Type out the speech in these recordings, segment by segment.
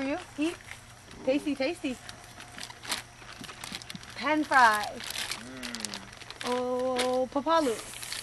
you. Eat. Tasty, tasty. Pan fries. Oh, papalu.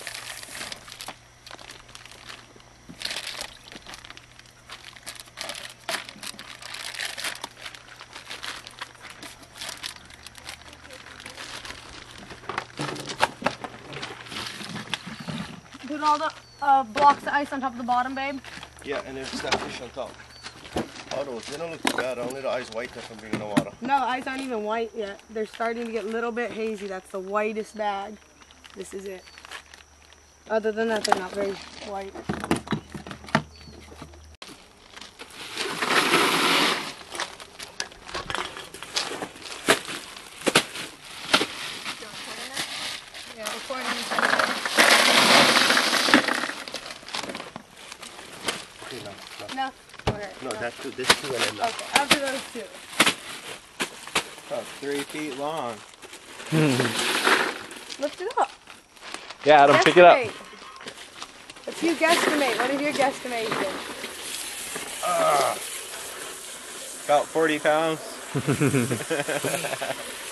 Put all the blocks of ice on top of the bottom, babe. Yeah, and there's that fish on top. Oh, those, they don't look too bad. Only the eyes white there from being in the water. No, the eyes aren't even white yet. They're starting to get a little bit hazy. That's the whitest bag. This is it. Other than that, they're not very white. Yeah, recording. Okay, no. No? Okay. No, that's two. This two and then that. Okay, after those two. About 3 feet long. Lift it up. Yeah, Adam, pick it up. If you guesstimate, what is your guesstimation? About 40 pounds.